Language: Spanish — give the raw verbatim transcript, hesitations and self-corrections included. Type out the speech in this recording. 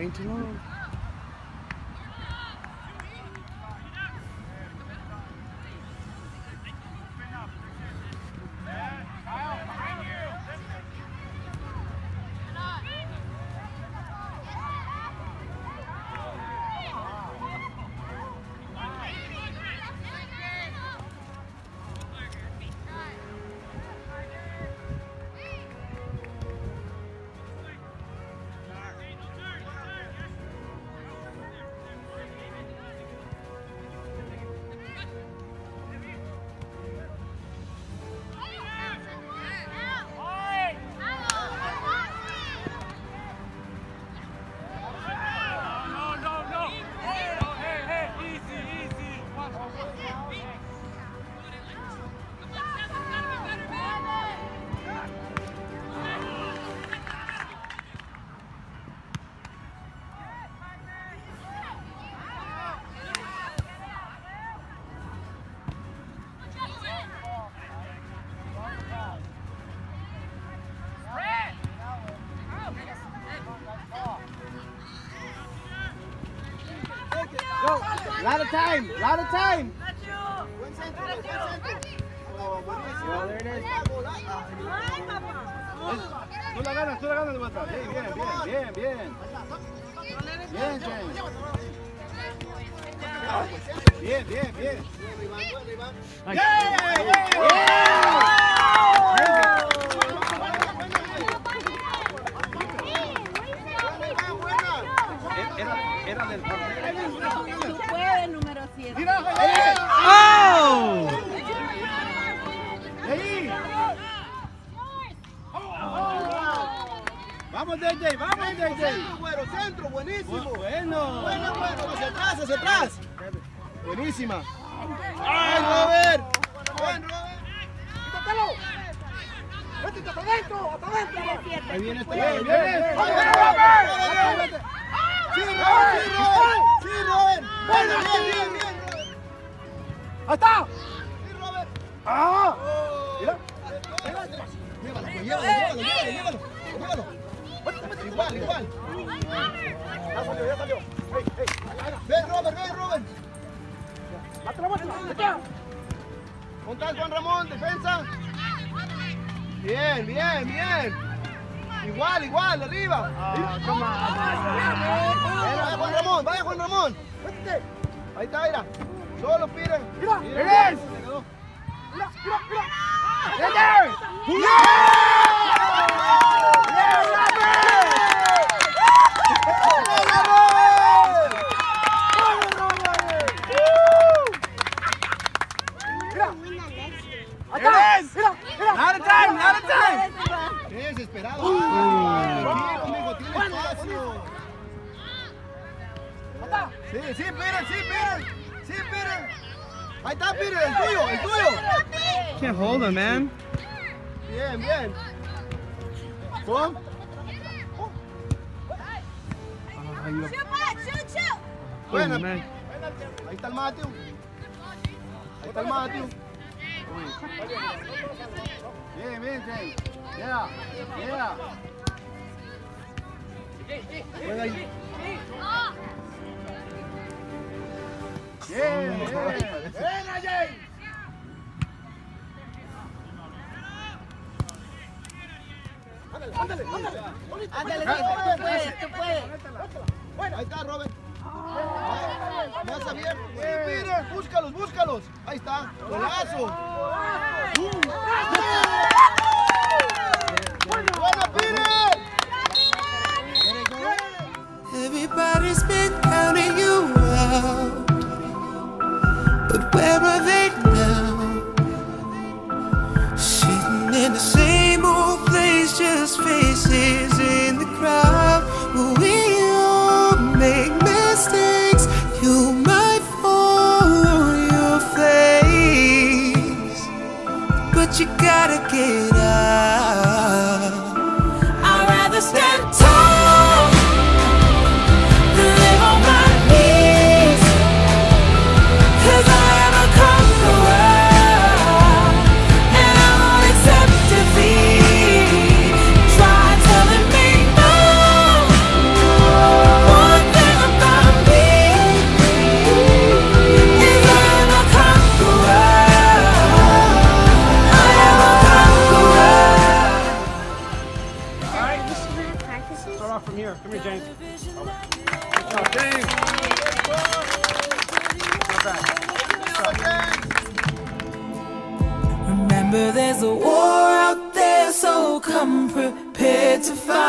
playing too long. A lot of time, a lot of time. Oh, there it is. Tú la ganas, tú la ganas de vuelta. Bien, bien, bien, bien, bien. Bien, James. Bien, bien, bien. ¡Yeah! Era, era del Tú puedes, número siete. ¡Oh! Vamos, D J, vamos, D J. Centro, güero, centro, buenísimo. Bueno. Bueno, bueno, hacia atrás, hacia atrás. Buenísima. ¡Ay, Robert! ¡Buen, Robert! ¡Quítatelo! ¡Métete hasta adentro! ¡Hasta adentro! Ahí viene este. Bien, Ahí bien. viene. ¡Robert! ¡Sí, Robert! ¡Sí, Robert! ¡Sí, Robert! ¡Bueno, bien, bien, bien, Robert! ¡Ahí está! ¡Sí, Robert! ¡Ah! Mira. Llévalo, pues, llévalo, llévalo, llévalo, llévalo. Igual, igual. Ya salió, ya salió. Hey, hey. Ven, Robert, ven, Robert. Mátala, mátala. Contra Juan Ramón, defensa. Bien, bien, bien. Igual, igual, arriba. Ah, come on. Vaya Juan Ramón, vaya Juan Ramón. Métete. Ahí está, mira. Solo pire. Mira, Mira, mira. se quedó. Mira, mira, mira. ¡Yeah! Not a time, not a time. Qué desesperado. Tranquilo, mijo, tiene espacio. Sí, sí, Peter, sí, Peter. Sí, Peter. Ahí está, Peter, el tuyo, el tuyo. Can't hold him, man. Bien, bien. ¿Cómo? Buena. man. Ahí está el Matthew. Ahí está el Matthew. Bien, bien, James. Yeah, yeah. Juega ahí. Bien, bien. ¡Buena, James! Ándale, ándale, ándale. Ándale, tú puedes, tú puedes. Bueno, ahí está, Robert. Más abierto. Sí, Peter, búscalos, búscalos. Ahí está, golazo. ¡Buena, Peter! Everybody's been counting you out, but where are they now? Sitting in the same old place, just faces in the crowd. We all make mistakes, you might fall on your face, but you gotta get out. I'd rather stand tall than live on my knees, 'cause I am a conqueror, and I won't accept defeat. Try telling me no. Come here, James. Good job, James. Not bad. Remember, there's a war out there, so come prepared to fight.